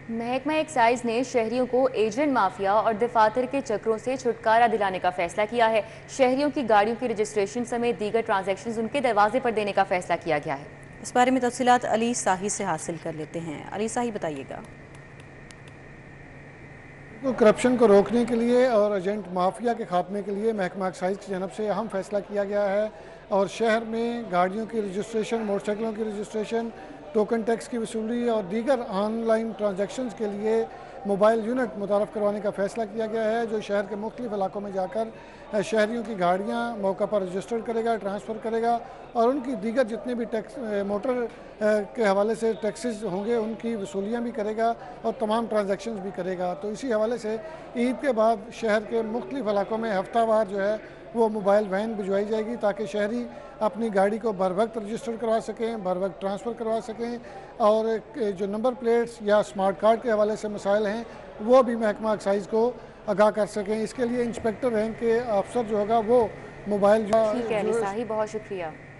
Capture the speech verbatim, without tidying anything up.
محکمہ ایکسائز نے شہریوں کو ایجنٹ مافیا اور دفاتر کے چکروں سے چھٹکارا دلانے کا فیصلہ کیا ہے۔ شہریوں کی گاڑیوں کی رجسٹریشن سمیت دیگر ٹرانزیکشنز ان کے دروازے پر دینے کا فیصلہ کیا گیا ہے۔ اس بارے میں تفصیلات علی ساہی سے حاصل کر لیتے ہیں۔ علی ساہی بتائیے گا۔ کرپشن کو روکنے کے لیے اور ایجنٹ مافیا کے خاتمے کے لیے محکمہ ایکسائز کی جانب سے اہم فیصلہ کیا گیا ہے، اور شہر میں گاڑیوں کی رجسٹریشن، موٹر سائیکلوں کی رجسٹریشن، ٹوکن ٹیکس کی وصولی اور دیگر آن لائن ٹرانزیکشنز کے لیے موبائل یونٹ متعارف کروانے کا فیصلہ کیا گیا ہے، جو شہر کے مختلف علاقوں میں جا کر شہریوں کی گاڑیاں موقع پر رجسٹر کرے گا، ٹرانسفر کرے گا، اور ان کی دیگر جتنے بھی ٹیکس موٹر کے حوالے سے ٹیکسز ہوں گے ان کی وصولیاں بھی کرے گا اور تمام ٹرانزیکشنز بھی کرے گا۔ تو اسی حوالے سے عید کے بعد شہر کے مختلف علاقوں میں ہفتہ وار جو ہے وہ موبائل وین بھجوائی جائے گی، تاکہ شہری اپنی گاڑی کو بر وقت رجسٹر کروا سکیں، بر وقت ٹرانسفر کروا سکیں، اور جو نمبر پلیٹس یا سمارٹ کارڈ کے حوالے سے مسائل ہیں وہ بھی محکمہ ایکسائز کو آگاہ کر سکیں۔ اس کے لیے انسپیکٹر رینک کے افسر جو ہوگا وہ موبائل ٹھیک ہے علی ساہی، بہت شکریہ۔